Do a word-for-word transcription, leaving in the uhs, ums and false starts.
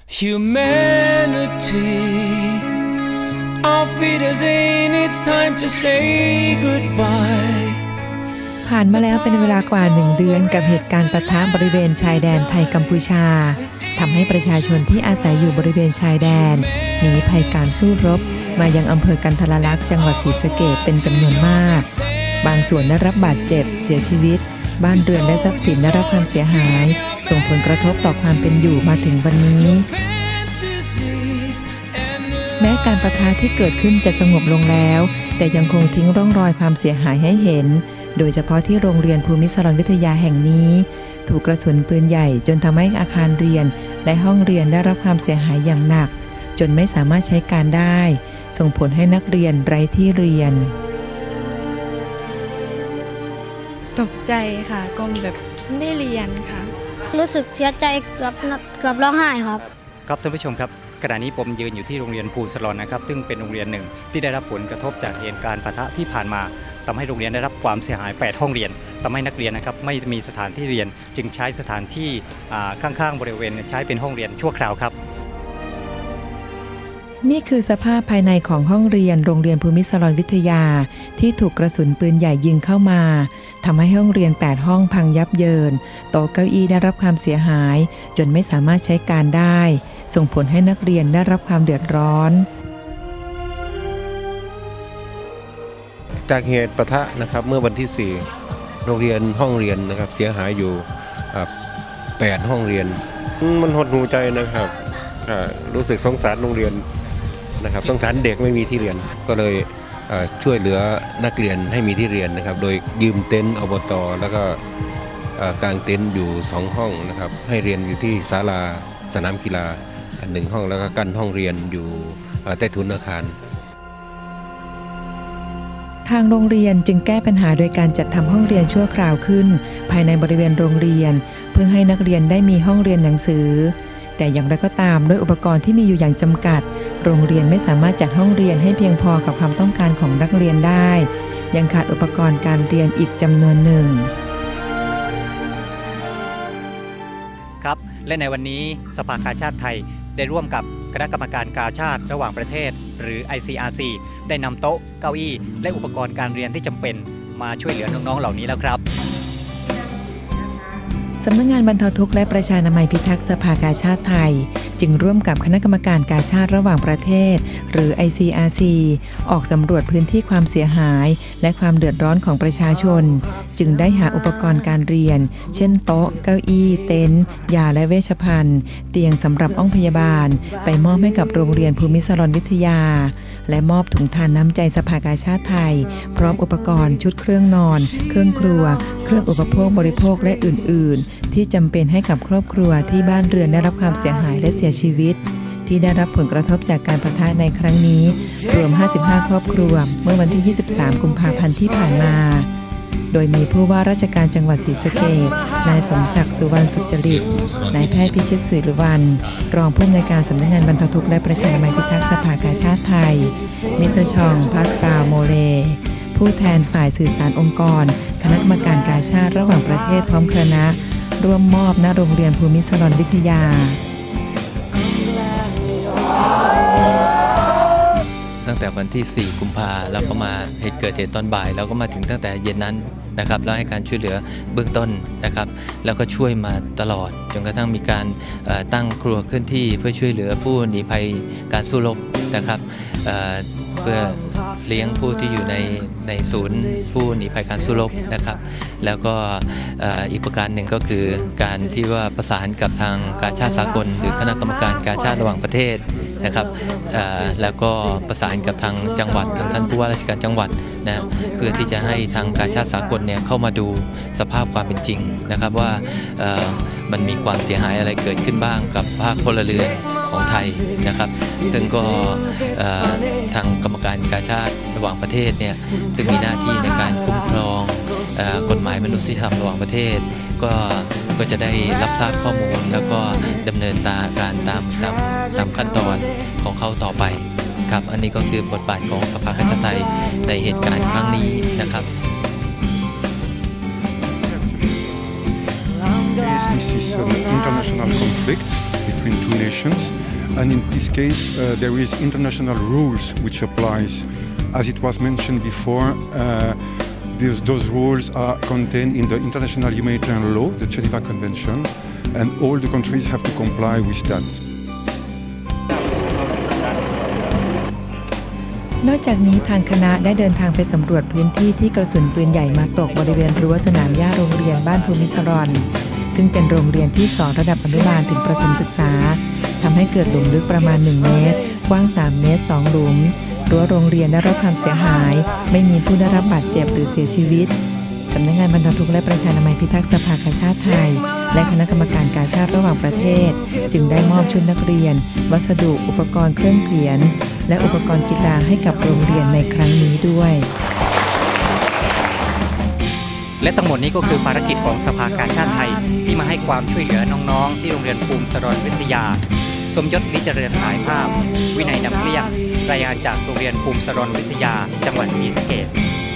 Humanity, auf Wiedersehen, it's time to say goodbye. ผ่านมาแล้วเป็นเวลากว่าหนึ่งเดือนกับเหตุการณ์ปะทะบริเวณชายแดนไทยกัมพูชาทำให้ประชาชนที่อาศัยอยู่บริเวณชายแดนหนีภัยการสู้รบมายังอำเภอกันทรลักษณ์จังหวัดศรีสะเกษเป็นจำนวนมากบางส่วนได้รับบาดเจ็บเสียชีวิตบ้านเรือนและทรัพย์สินได้รับความเสียหายส่งผลกระทบต่อความเป็นอยู่มาถึงวันนี้แม้การปะทะที่เกิดขึ้นจะสงบลงแล้วแต่ยังคงทิ้งร่องรอยความเสียหายให้เห็นโดยเฉพาะที่โรงเรียนภูมิสรวิทยาแห่งนี้ถูกกระสุนปืนใหญ่จนทำให้อาคารเรียนและห้องเรียนได้รับความเสียหายอย่างหนักจนไม่สามารถใช้การได้ส่งผลให้นักเรียนไร้ที่เรียนตกใจค่ะก็แบบไม่ได้เรียนค่ะรู้สึกเสียใจกับกับร้องไห้ครับครับท่านผู้ชมครับขณะนี้ผมยืนอยู่ที่โรงเรียนภูสลอนนะครับซึ่งเป็นโรงเรียนหนึ่งที่ได้รับผลกระทบจากเหตุการณ์ปะทะที่ผ่านมาทำให้โรงเรียนได้รับความเสียหายแปดห้องเรียนทำให้นักเรียนนะครับไม่มีสถานที่เรียนจึงใช้สถานที่ข้างๆบริเวณใช้เป็นห้องเรียนชั่วคราวครับนี่คือสภาพภายในของห้องเรียนโรงเรียนภูมิสรวิทยาที่ถูกกระสุนปืนใหญ่ยิงเข้ามาทำให้ห้องเรียนแปดห้องพังยับเยินโต๊ะเก้าอี้ได้รับความเสียหายจนไม่สามารถใช้การได้ส่งผลให้นักเรียนได้รับความเดือดร้อนจากเหตุปะทะนะครับเมื่อวันที่สี่โรงเรียนห้องเรียนนะครับเสียหายอยู่แปดห้องเรียนมันหดหูใจนะครับรู้สึกสงสารโรงเรียนนะครับสงสารเด็กไม่มีที่เรียนก็เลยช่วยเหลือนักเรียนให้มีที่เรียนนะครับโดยยืมเต็นท์อบต.แล้วก็กางเต็นท์อยู่สองห้องนะครับให้เรียนอยู่ที่ศาลาสนามกีฬาหนึ่งห้องแล้วก็กั้นห้องเรียนอยู่ใต้ถุนอาคารทางโรงเรียนจึงแก้ปัญหาโดยการจัดทำห้องเรียนชั่วคราวขึ้นภายในบริเวณโรงเรียนเพื่อให้นักเรียนได้มีห้องเรียนหนังสือแต่อย่างไรก็ตามด้วยอุปกรณ์ที่มีอยู่อย่างจำกัดโรงเรียนไม่สามารถจัดห้องเรียนให้เพียงพอกับความต้องการของนักเรียนได้ยังขาดอุปกรณ์การเรียนอีกจำนวนหนึ่งครับและในวันนี้สภากาชาดไทยได้ร่วมกับคณะกรรมการกาชาดระหว่างประเทศหรือ ไอ ซี อาร์ ซี ได้นำโต๊ะเก้าอี้และอุปกรณ์การเรียนที่จำเป็นมาช่วยเหลือน้องๆเหล่านี้แล้วครับสำนักงานบรรเทาทุกข์และประชานามัยพิทักษ์สภากาชาดไทยจึงร่วมกับคณะกรรมการกาชาดระหว่างประเทศหรือ ไอ ซี อาร์ ซี ออกสำรวจพื้นที่ความเสียหายและความเดือดร้อนของประชาชนจึงได้หาอุปกรณ์การเรียนเช่นโต๊ะเก้าอี้เต็นท์ยาและเวชภัณฑ์เตียงสำหรับห้องพยาบาลไปมอบให้กับโรงเรียนภูมิสรวิทยาและมอบถุงทานน้ำใจสภากาชาดไทยพร้อมอุปกรณ์ชุดเครื่องนอนเครื่องครัวเครื่องอุปโภคบริโภคและอื่นๆที่จำเป็นให้กับครอบครัวที่บ้านเรือนได้รับความเสียหายและเสียชีวิตที่ได้รับผลกระทบจากการปะทะในครั้งนี้รวมห้าสิบห้าครอบครัวเมื่อวันที่ยี่สิบสามกุมภาพันธ์ที่ผ่านมาโดยมีผู้ว่าราชการจังหวัดศรีสะเกษนายสมศักดิ์สุวรรณสุจริตนายแพทย์พิชิตศิริวัลย์รองผู้อำนวยการสำนักงานบรรเทาทุกข์และประชานามัยพิทักษ์สภากาชาดไทยมิสเตอร์ชองพาสกาลโมเลผู้แทนฝ่ายสื่อสารองค์กรคณะกรรมการกาชาดระหว่างประเทศพร้อมคณะร่วมมอบณโรงเรียนภูมิสรวิทยาตั้งแต่วันที่สี่กุมภาพันธ์แล้วก็มาเหตุเกิดเหตุตอนบ่ายแล้วก็มาถึงตั้งแต่เย็นนั้นนะครับแล้วให้การช่วยเหลือเบื้องต้นนะครับแล้วก็ช่วยมาตลอดจนกระทั่งมีการตั้งครัวเคลื่อนที่เพื่อช่วยเหลือผู้หนีภัยการสู้รบนะครับเพื่อเลี้ยงผู้ที่อยู่ในในศูนย์ผู้หนีภัยการสู้รบนะครับแล้วก็อีกประการหนึ่งก็คือการที่ว่าประสานกับทางกาชาดสากลหรือคณะกรรมการกาชาดระหว่างประเทศนะครับแล้วก็ประสานกับทางจังหวัดทางท่านผู้ว่าราชการจังหวัดนะเพื่อที่จะให้ทางกาชาดสากลเนี่ยเข้ามาดูสภาพความเป็นจริงนะครับว่ามันมีความเสียหายอะไรเกิดขึ้นบ้างกับภาคพลเรือนของไทยนะครับซึ่งก็ทางกรรมการกาชาดระหว่างประเทศเนี่ยซึ่งมีหน้าที่ในการคุ้มครองกฎหมายมนุษยธรรมระหว่างประเทศก็ก็จะได้รับทราบข้อมูลแล้วก็ดำเนินการตามตามตามขั้นตอนของเขาต่อไปครับอันนี้ก็คือบทบาทของสภากาชาดไทยในเหตุการณ์ครั้งนี้นะครับ case, this is an international conflict between two nations, and in this case, uh, there is international rules which applies. As it was mentioned before, uh, these, those rules are contained in the international humanitarian law, the Geneva Convention, and all the countries have to comply with that. นอกจากนี้ทางคณะได้เดินทางไปสำรวจพื้นที่ที่กระสุนปืนใหญ่มาตกบริเวณรั้วสนามหญ้าโรงเรียนบ้านภูมิสรอนซึ่งเป็นโรงเรียนที่สอนระดับอนุบาลถึงประถมศึกษาทำให้เกิดหลุมลึกประมาณหนึ่งเมตรกว้างสามเมตรสองหลุมรั้วโรงเรียนได้รับความเสียหายไม่มีผู้ได้รับบาดเจ็บหรือเสียชีวิตสำนักงานบรรเทาทุกข์และประชานามัยพิทักษ์สภากาชาดไทยและคณะกรรมการกาชาดระหว่างประเทศจึงได้มอบชุดนักเรียนวัสดุอุปกรณ์เครื่องเขียนและอุปกรณ์กีฬาให้กับโรงเรียนในครั้งนี้ด้วยและทั้งหมดนี้ก็คือภารกิจของสภากาชาดไทยที่มาให้ความช่วยเหลือน้องๆที่โรงเรียนภูมิสรอนวิทยาสมยศลิเจริญถ่ายภาพวินัยนำเกลี้ยงรายงานจากโรงเรียนภูมิสรอนวิทยาจังหวัดศรีสะเกษ